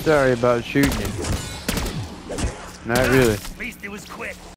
Sorry about shooting you. Not really. At least it was quick.